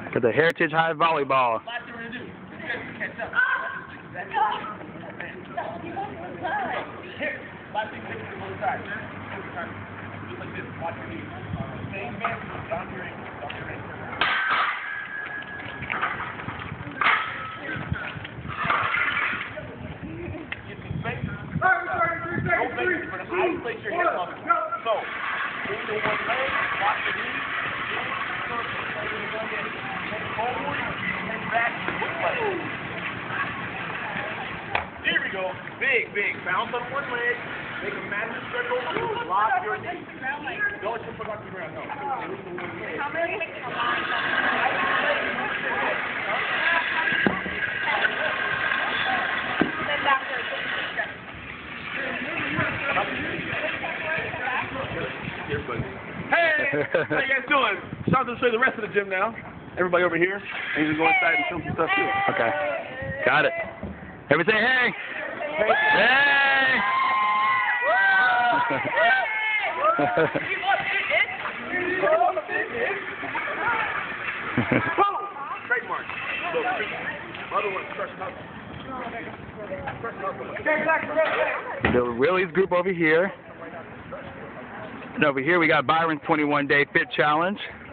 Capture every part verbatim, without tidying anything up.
For the Heritage High Volleyball. Place your hips on it. So, move to one leg, watch the knee, forward, and back, leg. Here we go. Big, big. Bounce on one leg, make a massive stretch over, lock your knee. Don't just put on the ground, no. Move to one leg. How many? Then backwards. Hey, how you guys doing? Sean's gonna show you the rest of the gym now. Everybody over here, and you can go inside and show some stuff too. Okay, got it. Everybody say hey. Hey. Hey. Trademark. Other one, crush up. The Willie's group over here. And over here we got Byron's twenty-one day fit challenge.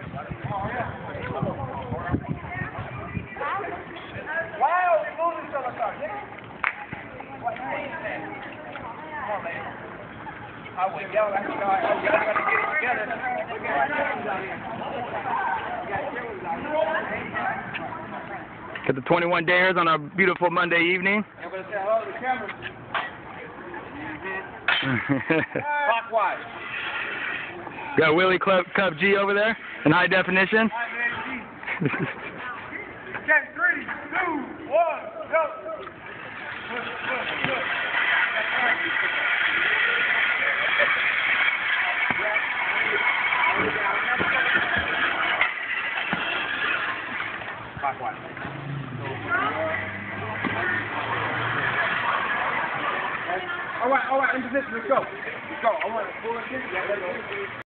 Get the twenty-one dayers on a beautiful Monday evening. Clockwise. Got Willie Club Cup G over there in high definition. Okay, three, two, one, go. Clockwise. All right, all right, in position, let's go. Let's go. I want to pull it in. Yeah, let's go.